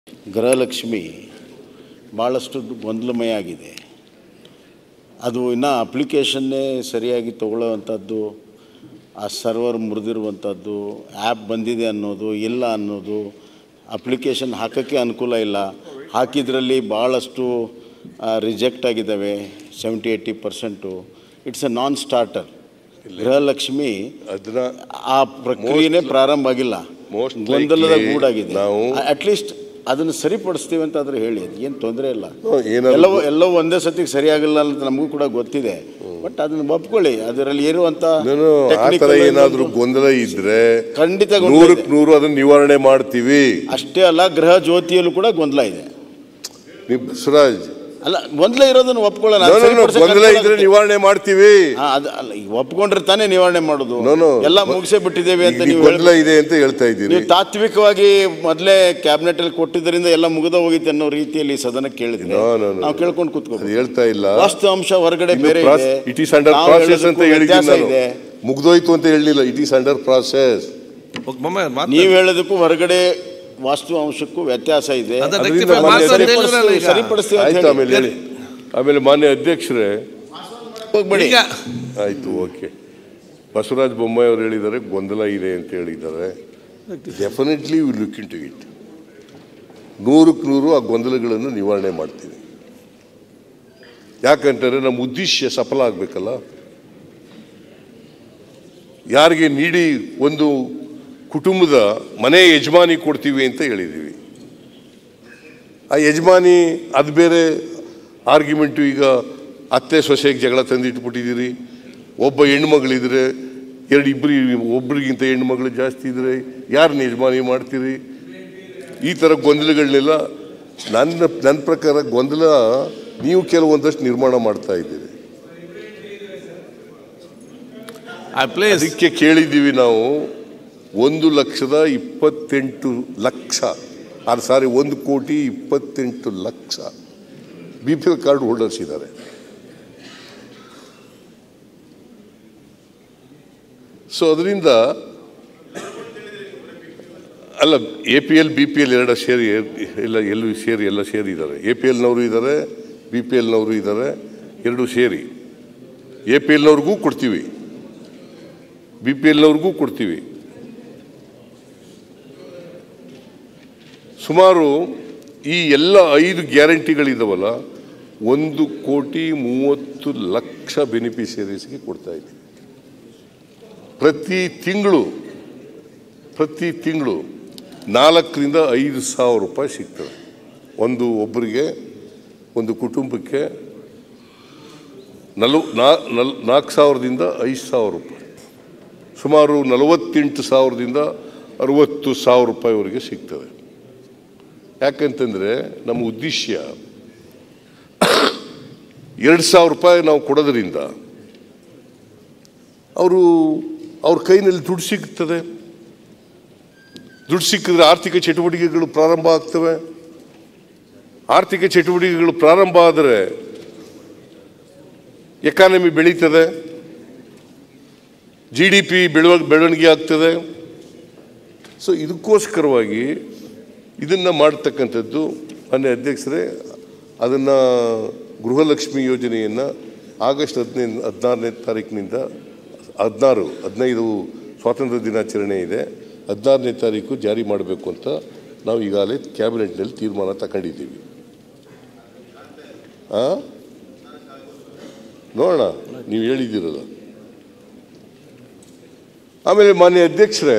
ಗೃಹಲಕ್ಷ್ಮಿ ಭಾಳಷ್ಟು ಗೊಂದಲಮಯ ಆಗಿದೆ. ಅದು ಇನ್ನೂ ಅಪ್ಲಿಕೇಶನ್ನೇ ಸರಿಯಾಗಿ ತಗೊಳ್ಳೋವಂಥದ್ದು, ಆ ಸರ್ವರ್ ಮುರಿದಿರುವಂಥದ್ದು, ಆ್ಯಪ್ ಬಂದಿದೆ ಅನ್ನೋದು ಇಲ್ಲ ಅನ್ನೋದು, ಅಪ್ಲಿಕೇಶನ್ ಹಾಕೋಕ್ಕೆ ಅನುಕೂಲ ಇಲ್ಲ, ಹಾಕಿದ್ರಲ್ಲಿ ಭಾಳಷ್ಟು ರಿಜೆಕ್ಟ್ ಆಗಿದ್ದಾವೆ 70-80%. It's a non starter. Gruhalakshmi ಆ ಪ್ರಕ್ರಿಯೆನೇ ಪ್ರಾರಂಭ ಆಗಿಲ್ಲ, ಗೊಂದಲದ ಗೂಡಾಗಿದೆ. ಅಟ್ಲೀಸ್ಟ್ ಅದನ್ನು ಸರಿಪಡಿಸ್ತೀವಿ ಅಂತ ಆದರೂ ಹೇಳಿ, ಏನು ತೊಂದರೆ ಇಲ್ಲ. ಎಲ್ಲವೂ ಒಂದೇ ಸತಿಗೆ ಸರಿಯಾಗಿಲ್ಲ ಅಂತ ನಮಗೂ ಕೂಡ ಗೊತ್ತಿದೆ. ಬಟ್ ಅದನ್ನು ಒಪ್ಕೊಳ್ಳಿ, ಅದರಲ್ಲಿ ಇರುವಂಥ ಏನಾದರೂ ಗೊಂದಲ ಇದ್ರೆ ಖಂಡಿತ 100% ಅದನ್ನು ನಿವಾರಣೆ ಮಾಡ್ತೀವಿ. ಅಷ್ಟೇ ಅಲ್ಲ, ಗೃಹ ಜ್ಯೋತಿಯಲ್ಲೂ ಕೂಡ ಗೊಂದಲ ಇದೆ. ಬಸವರಾಜ್, ಅಲ್ಲ, ಗೊಂದಲ ಇರೋದನ್ನು ಒಪ್ಕೊಳ್ಳೋಣ, ಗೊಂದಲ ಇದ್ರೆ ನಿವಾರಣೆ ಮಾಡ್ತೀವಿ. ಅಲ್ಲ, ಒಪ್ಕೊಂಡ್ರೆ ತಾನೇ ನಿವಾರಣೆ ಮಾಡೋದು. ಎಲ್ಲ ಮುಗಿಸೇ ಬಿಟ್ಟಿದ್ದೇವೆ ಅಂತ ನೀವು ಗೊಂದಲ ಇದೆ ಅಂತ ಹೇಳ್ತಾ ಇದ್ದೀರಿ. ನೀವು ತಾತ್ವಿಕವಾಗಿ ಮೊದಲೇ ಕ್ಯಾಬಿನೆಟ್ ಅಲ್ಲಿ ಕೊಟ್ಟಿದ್ದರಿಂದ ಎಲ್ಲ ಮುಗಿದ ಹೋಗಿತ್ತು ಅನ್ನೋ ರೀತಿಯಲ್ಲಿ ಸದನಕ್ಕೆ ಕೇಳಿದ್ರೆ ನಾವು ಕೇಳ್ಕೊಂಡು ಕೂತ್ಕೊಂಡು ಹೇಳ್ತಾ ಇಲ್ಲ. ವಾಸ್ತವಾಂಶ ಹೊರಗಡೆ ಬೇರೆ ಇದೆ. ಇಟ್ ಈಸ್ ಅಂಡರ್ ಪ್ರಾಸೆಸ್ ಅಂತ ಹೇಳಿದ್ದೀನಿ. ಮುಗ್ದೋಯ್ತು ಅಂತ ಹೇಳಲಿಲ್ಲ, ಇಟ್ ಈಸ್ ಅಂಡರ್ ಪ್ರಾಸೆಸ್. ನೀವು ಹೇಳೋದಕ್ಕೂ ಹೊರಗಡೆ ವಾಸ್ತವಾಂಶಕ್ಕೂ ವ್ಯತ್ಯಾಸ ಇದೆ. ಆಮೇಲೆ ಮಾನ್ಯ ಅಧ್ಯಕ್ಷರೇ ಹೋಗ್ಬೇಡಿ. ಆಯ್ತು, ಓಕೆ. ಬಸವರಾಜ ಬೊಮ್ಮಾಯಿ ಅವರು ಹೇಳಿದ್ದಾರೆ ಗೊಂದಲ ಇದೆ ಅಂತ ಹೇಳಿದ್ದಾರೆ. Definitely will look into it. 100% ಆ ಗೊಂದಲಗಳನ್ನು ನಿವಾರಣೆ ಮಾಡ್ತೀವಿ. ಯಾಕಂತಂದ್ರೆ ನಮ್ಮ ಉದ್ದೇಶ ಸಫಲ ಆಗಬೇಕಲ್ಲ. ಯಾರಿಗೆ ನೀಡಿ ಒಂದು ಕುಟುಂಬದ ಮನೆ ಯಜಮಾನಿ ಕೊಡ್ತೀವಿ ಅಂತ ಹೇಳಿದ್ದೀವಿ. ಆ ಯಜಮಾನಿ ಅದು ಬೇರೆ ಆರ್ಗ್ಯುಮೆಂಟು. ಈಗ ಅತ್ತೆ ಸೊಸೆಗೆ ಜಗಳ ತಂದಿಟ್ಬಿಟ್ಟಿದ್ದೀರಿ. ಒಬ್ಬ ಹೆಣ್ಮಗಳಿದ್ರೆ ಒಬ್ರಿಗಿಂತ ಹೆಣ್ಮಗಳು ಜಾಸ್ತಿ ಇದ್ರೆ ಯಾರನ್ನ ಯಜಮಾನಿ ಮಾಡ್ತೀರಿ? ಈ ಥರ ಗೊಂದಲಗಳನ್ನೆಲ್ಲ ನನ್ನ ಪ್ರಕಾರ ಗೊಂದಲ ನೀವು ಕೆಲವೊಂದಷ್ಟು ನಿರ್ಮಾಣ ಮಾಡ್ತಾ ಇದ್ದೀರಿ. ಅದಕ್ಕೆ ಕೇಳಿದ್ದೀವಿ ನಾವು 1,28,00,000 BPL ಕಾರ್ಡ್ ಹೋಲ್ಡರ್ಸ್ ಇದ್ದಾರೆ. ಸೊ ಅದರಿಂದ ಅಲ್ಲ, APL BPL ಎರಡು ಸೇರಿ ಎಲ್ಲ ಸೇರಿದ್ದಾರೆ. APLನವರು ಇದ್ದಾರೆ, BPLನವರು ಇದ್ದಾರೆ, ಎರಡು ಸೇರಿ. APLನವ್ರಿಗೂ ಕೊಡ್ತೀವಿ, BPLನವ್ರಿಗೂ ಕೊಡ್ತೀವಿ. ಸುಮಾರು ಈ ಎಲ್ಲ 5 ಗ್ಯಾರಂಟಿಗಳಿದ್ದಾವಲ್ಲ, 1,30,00,000 ಬೆನಿಫಿಷರೀಸ್ಗೆ ಕೊಡ್ತಾ ಇದ್ದೀವಿ. ಪ್ರತಿ ತಿಂಗಳು 4,000 to 5,000 ರೂಪಾಯಿ ಸಿಗ್ತದೆ. ಒಬ್ಬರಿಗೆ, ಒಂದು ಕುಟುಂಬಕ್ಕೆ 4,000 to 5,000 ರೂಪಾಯಿ, ಸುಮಾರು 48,000 to 60,000 ರೂಪಾಯಿವರೆಗೆ ಸಿಗ್ತದೆ. ಯಾಕಂತಂದರೆ ನಮ್ಮ ಉದ್ದೇಶ 2,000 ರೂಪಾಯಿ ನಾವು ಕೊಡೋದ್ರಿಂದ ಅವ್ರ ಕೈನಲ್ಲಿ ದುಡ್ಡು ಸಿಗ್ತದೆ. ದುಡ್ಡು ಸಿಕ್ಕಿದ್ರೆ ಆರ್ಥಿಕ ಚಟುವಟಿಕೆಗಳು ಪ್ರಾರಂಭ ಆಗ್ತವೆ. ಆರ್ಥಿಕ ಚಟುವಟಿಕೆಗಳು ಪ್ರಾರಂಭ ಆದರೆ ಎಕಾನಮಿ ಬೆಳೀತದೆ, GDP ಬೆಳವಣಿಗೆ ಆಗ್ತದೆ. ಸೊ ಇದಕ್ಕೋಸ್ಕರವಾಗಿ ಇದನ್ನು ಮಾಡ್ತಕ್ಕಂಥದ್ದು. ಮಾನ್ಯ ಅಧ್ಯಕ್ಷರೇ, ಅದನ್ನು ಗೃಹಲಕ್ಷ್ಮಿ ಯೋಜನೆಯನ್ನು ಆಗಸ್ಟ್ 16ನೇ ತಾರೀಕಿನಿಂದ 15 ಸ್ವಾತಂತ್ರ್ಯ ದಿನಾಚರಣೆ ಇದೆ, 16ನೇ ತಾರೀಕು ಜಾರಿ ಮಾಡಬೇಕು ಅಂತ ನಾವು ಈಗಾಗಲೇ ಕ್ಯಾಬಿನೆಟ್ನಲ್ಲಿ ತೀರ್ಮಾನ ತಗೊಂಡಿದ್ದೀವಿ. ನೋಡೋಣ, ನೀವು ಹೇಳಿದ್ದೀರಲ್ಲ. ಆಮೇಲೆ ಮಾನ್ಯ ಅಧ್ಯಕ್ಷರೇ,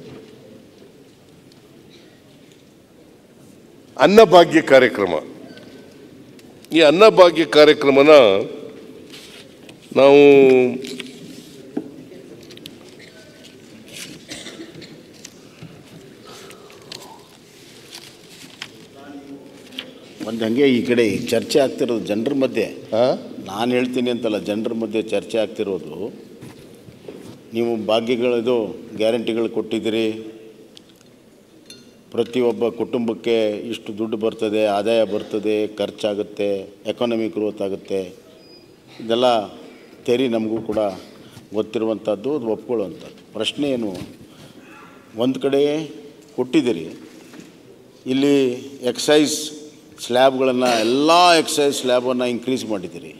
ಅನ್ನಭಾಗ್ಯ ಕಾರ್ಯಕ್ರಮ, ಈ ಅನ್ನಭಾಗ್ಯ ಕಾರ್ಯಕ್ರಮನ ನಾವು ಒಂದು ಹಂಗೆ ಈ ಕಡೆ ಚರ್ಚೆ ಆಗ್ತಿರೋದು ಜನರ ಮಧ್ಯೆ. ನಾನು ಹೇಳ್ತೀನಿ ಅಂತಲ್ಲ, ಜನರ ಮಧ್ಯೆ ಚರ್ಚೆ ಆಗ್ತಿರೋದು. ನೀವು ಭಾಗ್ಯಗಳದು ಗ್ಯಾರಂಟಿಗಳು ಕೊಟ್ಟಿದ್ದೀರಿ, ಪ್ರತಿಯೊಬ್ಬ ಕುಟುಂಬಕ್ಕೆ ಇಷ್ಟು ದುಡ್ಡು ಬರ್ತದೆ, ಆದಾಯ ಬರ್ತದೆ, ಖರ್ಚಾಗುತ್ತೆ, ಎಕಾನಮಿಕ್ ಗ್ರೋತ್ ಆಗುತ್ತೆ, ಇದೆಲ್ಲ ಥಿಯರಿ ನಮಗೂ ಕೂಡ ಗೊತ್ತಿರುವಂಥದ್ದು, ಅದು ಒಪ್ಕೊಳ್ಳುವಂಥದ್ದು. ಪ್ರಶ್ನೆ ಏನು, ಒಂದು ಕಡೆ ಕೊಟ್ಟಿದ್ದೀರಿ, ಇಲ್ಲಿ ಎಕ್ಸೈಸ್ ಸ್ಲ್ಯಾಬ್ಗಳನ್ನು ಎಲ್ಲ ಎಕ್ಸೈಸ್ ಸ್ಲ್ಯಾಬನ್ನು ಇನ್ಕ್ರೀಸ್ ಮಾಡಿದ್ದೀರಿ,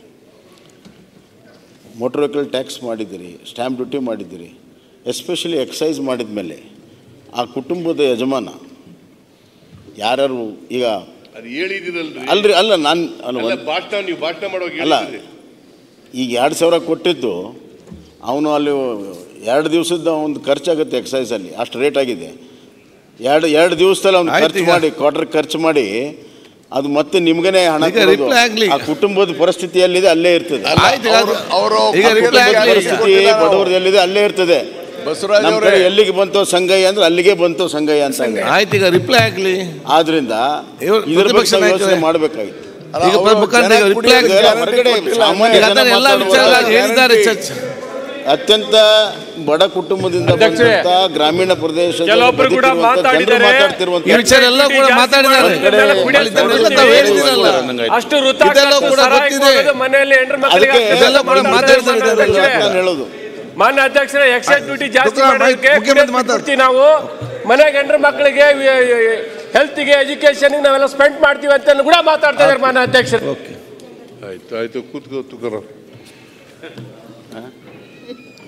ಮೋಟ್ರ್ ವೆಹಿಕಲ್ ಟ್ಯಾಕ್ಸ್ ಮಾಡಿದ್ದೀರಿ, ಸ್ಟ್ಯಾಂಪ್ ಡ್ಯೂಟಿ ಮಾಡಿದ್ದೀರಿ. ಎಸ್ಪೆಷಲಿ ಎಕ್ಸೈಸ್ ಮಾಡಿದ ಮೇಲೆ ಆ ಕುಟುಂಬದ ಯಜಮಾನ ಯಾರ್ಯಾರು ಈಗ ಅದು ಹೇಳಿದಿರಲ್ರಿ ಅಲ್ರಿ ಅಲ್ಲ ನಾನು ಭಾಷಣ ನೀವು ಭಾಷಣ ಮಾಡುವಾಗ ಅಲ್ಲ ಈಗ 2,000 ಕೊಟ್ಟಿದ್ದು ಅವನು ಅಲ್ಲಿ 2 ದಿವಸದ ಒಂದು ಖರ್ಚಾಗುತ್ತೆ ಎಕ್ಸೈಸಲ್ಲಿ ಅಷ್ಟು ರೇಟ್ ಆಗಿದೆ. ಎರಡು ದಿವಸದಲ್ಲಿ ಅವ್ನು ಖರ್ಚು ಮಾಡಿ ಕ್ವಾರ್ಟರ್ ಖರ್ಚು ಮಾಡಿ ಅದು ಮತ್ತೆ ನಿಮ್ಗೇನೆ ಹಣ ಆ ಕುಟುಂಬದ ಪರಿಸ್ಥಿತಿಯಲ್ಲಿದೆ ಅಲ್ಲೇ ಇರ್ತದೆ, ಪರಿಸ್ಥಿತಿ ಬಡವರದಲ್ಲಿದೆ ಅಲ್ಲೇ ಇರ್ತದೆ. ಎಲ್ಲಿಗೆ ಬಂತೋ ಸಂಗಯ್ಯ ಅಂದ್ರೆ ಅಲ್ಲಿಗೆ ಬಂತೋ ಸಂಗಯ್ಯ ಅಂತ ಆಯ್ತು. ಈಗ ರಿಪ್ಲೈ ಆಗ್ಲಿ. ಆದ್ರಿಂದ ಇದ್ರ ಬಗ್ಗೆ ಯೋಚನೆ ಮಾಡಬೇಕಾಗಿತ್ತು. ಅತ್ಯಂತ ಬಡ ಕುಟುಂಬದಿಂದ ಬಂದಂತ ಗ್ರಾಮೀಣ ಪ್ರದೇಶದ ಹೇಳೋದು. ಮಾನ್ಯ ಅಧ್ಯಕ್ಷರೇ, ಎಕ್ಸೈಸ್ ಡ್ಯೂಟಿ ಜಾಸ್ತಿ ಮಾಡೋದಕ್ಕೆ ನಾವು ಮನೆಗೆ ಹೆಂಡ್ರ ಮಕ್ಕಳಿಗೆ ಹೆಲ್ತ್ಗೆ ಎಜುಕೇಶನ್ ನಾವೆಲ್ಲ ಸ್ಪೆಂಡ್ ಮಾಡ್ತೀವಿ ಅಂತ ಕೂಡ ಮಾತಾಡ್ತಾ ಇದ್ದಾರೆ ಮಾನ್ಯ ಅಧ್ಯಕ್ಷರು. ಆಯ್ತು ಆಯ್ತು ಕೂತ್ಕೋ